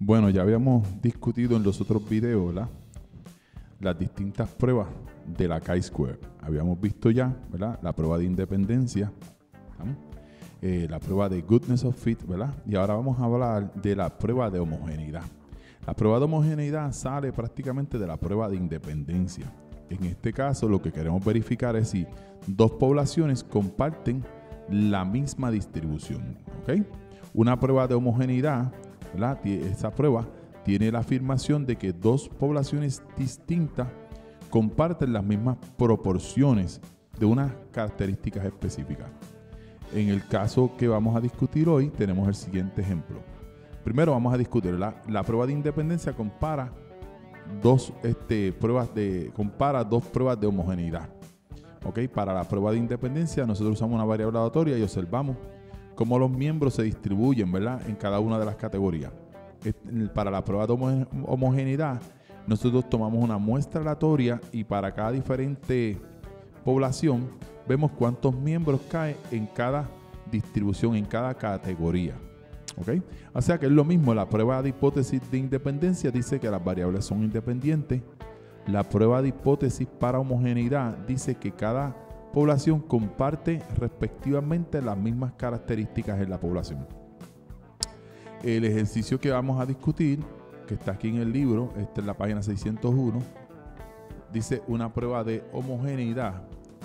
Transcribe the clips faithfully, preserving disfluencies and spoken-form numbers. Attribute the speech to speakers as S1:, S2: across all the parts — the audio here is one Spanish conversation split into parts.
S1: Bueno, ya habíamos discutido en los otros videos, ¿verdad?, las distintas pruebas de la chi-square. Habíamos visto ya, ¿verdad?, la prueba de independencia, eh, la prueba de goodness of fit, ¿verdad? Y ahora vamos a hablar de la prueba de homogeneidad. La prueba de homogeneidad sale prácticamente de la prueba de independencia. En este caso, lo que queremos verificar es si dos poblaciones comparten la misma distribución, ¿ok? Una prueba de homogeneidad, ¿verdad?, esa prueba tiene la afirmación de que dos poblaciones distintas comparten las mismas proporciones de unas características específicas. En el caso que vamos a discutir hoy, tenemos el siguiente ejemplo. Primero vamos a discutir la, la prueba de independencia compara dos este, pruebas de compara dos pruebas de homogeneidad. ¿Okay? Para la prueba de independencia nosotros usamos una variable aleatoria y observamos cómo los miembros se distribuyen, ¿verdad?, en cada una de las categorías. Para la prueba de homo homogeneidad nosotros tomamos una muestra aleatoria y para cada diferente población vemos cuántos miembros caen en cada distribución, en cada categoría. ¿Okay? O sea que es lo mismo. La prueba de hipótesis de independencia dice que las variables son independientes. La prueba de hipótesis para homogeneidad dice que cada población comparte respectivamente las mismas características en la población. El ejercicio que vamos a discutir, que está aquí en el libro, esta es la página seiscientos uno, dice una prueba de homogeneidad.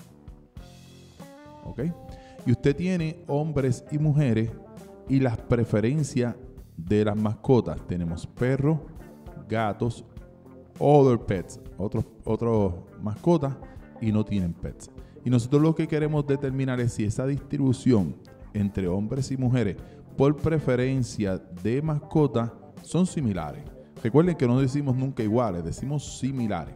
S1: ¿Ok? Y usted tiene hombres y mujeres y las preferencias de las mascotas. Tenemos perros, gatos, other pets, otros otros mascotas, y no tienen pets. Y nosotros lo que queremos determinar es si esa distribución entre hombres y mujeres por preferencia de mascotas son similares. Recuerden que no decimos nunca iguales, decimos similares.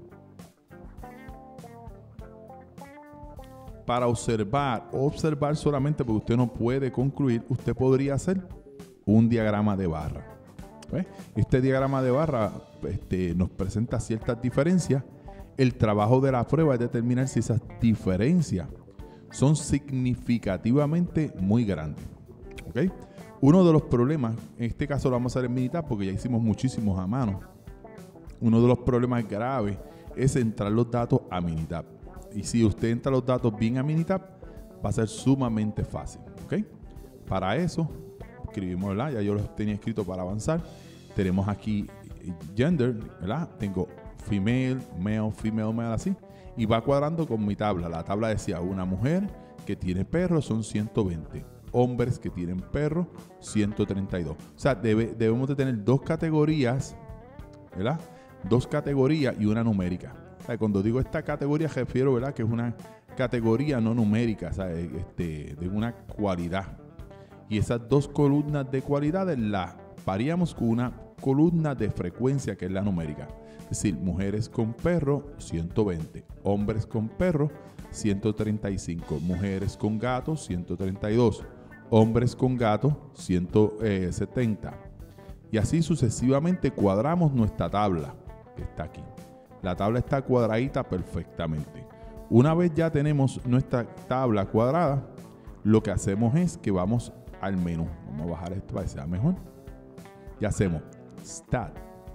S1: Para observar, observar solamente porque usted no puede concluir, usted podría hacer un diagrama de barra. ¿Ves? Este diagrama de barra este, nos presenta ciertas diferencias. El trabajo de la prueba es determinar si esas diferencias son significativamente muy grandes. ¿Okay? Uno de los problemas, en este caso lo vamos a hacer en Minitab porque ya hicimos muchísimos a mano. Uno de los problemas graves es entrar los datos a Minitab. Y si usted entra los datos bien a Minitab, va a ser sumamente fácil. ¿Okay? Para eso, escribimos, ¿verdad? Ya yo los tenía escrito para avanzar. Tenemos aquí gender, ¿verdad? Tengo female, male, female, male, así. Y va cuadrando con mi tabla. La tabla decía una mujer que tiene perros son ciento veinte. Hombres que tienen perros, ciento treinta y dos. O sea, debe, debemos de tener dos categorías, ¿verdad? Dos categorías y una numérica. O sea, cuando digo esta categoría refiero, ¿verdad?, que es una categoría no numérica, o sea, este, de una cualidad. Y esas dos columnas de cualidades las variamos con una columna de frecuencia, que es la numérica. Es decir, mujeres con perros, ciento veinte. Hombres con perros, ciento treinta y cinco. Mujeres con gatos, ciento treinta y dos. Hombres con gatos, ciento setenta. Y así sucesivamente cuadramos nuestra tabla, que está aquí. La tabla está cuadradita perfectamente. Una vez ya tenemos nuestra tabla cuadrada, lo que hacemos es que vamos al menú. Vamos a bajar esto para que sea mejor. Y hacemos Stat,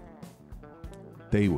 S1: Table.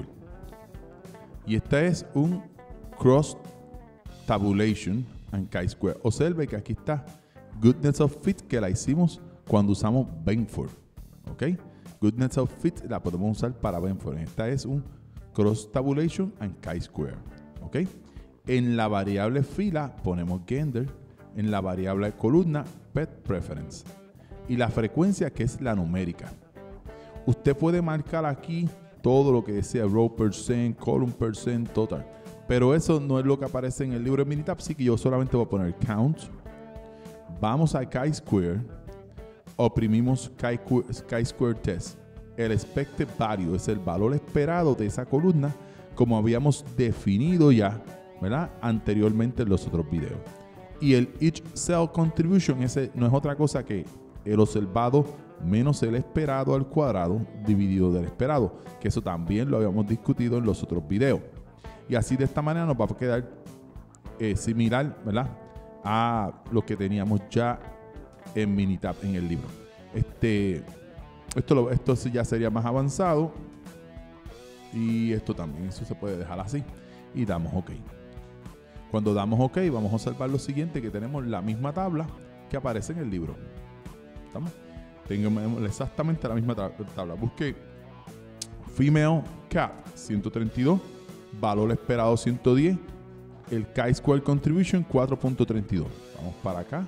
S1: Y este es un Cross Tabulation and chi-square. Observe que aquí está Goodness of Fit, que la hicimos cuando usamos Benford. ¿Ok? Goodness of Fit la podemos usar para Benford. Esta es un Cross Tabulation and chi-square. ¿Ok? En la variable fila ponemos gender. En la variable columna, pet preference. Y la frecuencia, que es la numérica. Usted puede marcar aquí todo lo que desea, row percent, column percent, total. Pero eso no es lo que aparece en el libro de Minitab, así que yo solamente voy a poner count. Vamos a chi-square, oprimimos chi-square test. El expected value es el valor esperado de esa columna, como habíamos definido ya, ¿verdad?, anteriormente en los otros videos. Y el each cell contribution, ese no es otra cosa que el observado menos el esperado al cuadrado dividido del esperado, que eso también lo habíamos discutido en los otros videos. Y así de esta manera nos va a quedar eh, similar, ¿verdad?, a lo que teníamos ya en Minitab en el libro. Este, Esto, lo, esto sí ya sería más avanzado. Y esto también, eso se puede dejar así. Y damos OK. Cuando damos OK, vamos a observar lo siguiente, que tenemos la misma tabla que aparece en el libro. ¿Estamos? Tenemos exactamente la misma tabla. Busque Female Cat ciento treinta y dos, valor esperado ciento diez, el Chi-Square Contribution cuatro punto treinta y dos. Vamos para acá.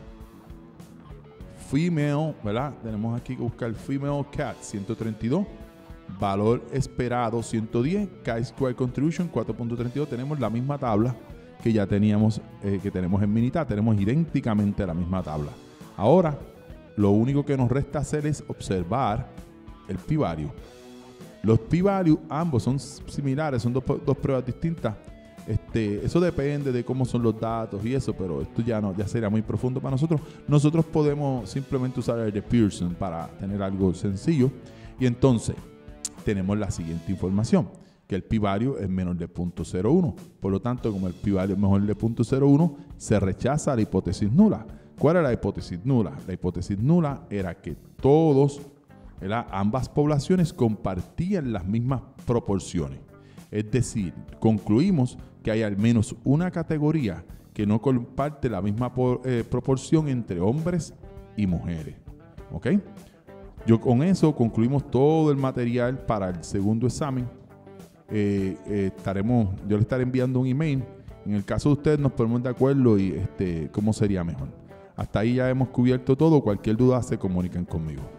S1: Female, ¿verdad? Tenemos aquí que buscar Female Cat ciento treinta y dos, valor esperado ciento diez, Chi-Square Contribution cuatro punto treinta y dos. Tenemos la misma tabla que ya teníamos, eh, que tenemos en Minitab. Tenemos idénticamente la misma tabla. Ahora, lo único que nos resta hacer es observar el p-value. Los p-value ambos son similares, son dos, dos pruebas distintas. Este, eso depende de cómo son los datos y eso, pero esto ya no, ya sería muy profundo para nosotros. Nosotros podemos simplemente usar el de Pearson para tener algo sencillo. Y entonces tenemos la siguiente información, que el p-value es menor de cero punto cero uno. Por lo tanto, como el p-value es menor de cero punto cero uno, se rechaza la hipótesis nula. ¿Cuál era la hipótesis nula? La hipótesis nula era que todos, ¿verdad?, ambas poblaciones compartían las mismas proporciones. Es decir, concluimos que hay al menos una categoría que no comparte la misma por, eh, proporción entre hombres y mujeres. ¿Ok? Yo con eso concluimos todo el material para el segundo examen. Eh, eh, estaremos, yo le estaré enviando un email. En el caso de ustedes nos ponemos de acuerdo y este, cómo sería mejor. Hasta ahí ya hemos cubierto todo. Cualquier duda se comunican conmigo.